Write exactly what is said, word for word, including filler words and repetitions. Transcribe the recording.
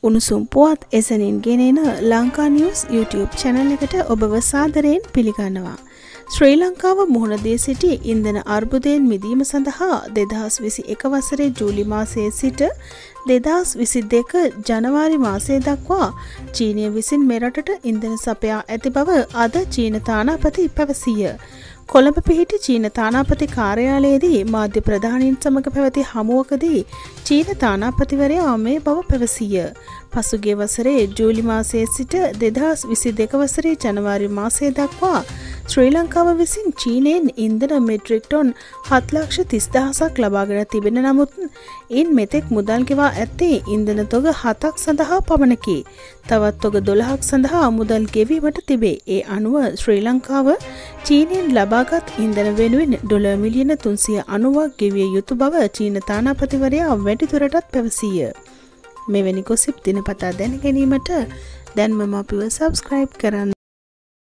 උණුසුම් පුවත් එසනින් ගෙනෙන ලංකා නිවුස් YouTube channel එකට ඔබව සාදරයෙන් පිළිගන්නවා. ශ්‍රී ලංකාව මුහුණ දී සිටි ඉන්ධන අර්බුදයෙන් මිදීම සඳහා දෙදහස් විසි එක වසරේ ජූලි මාසයේ සිට දෙදහස් විසි දෙක ජනවාරි මාසය දක්වා චීනය විසින් මෙරටට ඉන්ධන සපයා ඇති බව අද චීන තානාපති පැවසීය. කොළඹ පිහිටි චීන තානාපති කාර්යාලයේදී මාධ්‍ය ප්‍රධානීන් සමග පැවති හමුවකදී චීන තානාපතිවරයා මේ බව පැවසීය. පසුගිය වසරේ ජූලි මාසයේ සිට දෙදහස් විසි දෙක වසරේ ජනවාරි මාසය දක්වා ශ්‍රී ලංකාව විසින් චීනයෙන් ඉන්ධන මෙට්‍රික් ටොන් හත් ලක්ෂ තිස් දහසක් ලබාගෙන තිබෙන නමුත් ඉන් මෙතෙක් මුදල් ගෙවා ඇත්තේ ඉන්ධන තොග හතක් සඳහා පමණකි. තවත් තොග දොළහක් සඳහා මුදල් ගෙවීමට තිබේ. ඒ අනුව ශ්‍රී ලංකාව චීනයෙන් ලබාගත් ඉන්ධන වෙනුවෙන් ඩොලර් මිලියන තුන්සිය අනූවක් ගෙවිය යුතු බව චීන තානාපතිවරයා වැඩිදුරටත් පැවසීය. මෙවැනි ගොසිප් දිනපතා දැන ගැනීමට දැන්ම අපිව සබ්ස්ක්‍රයිබ් කරන්න.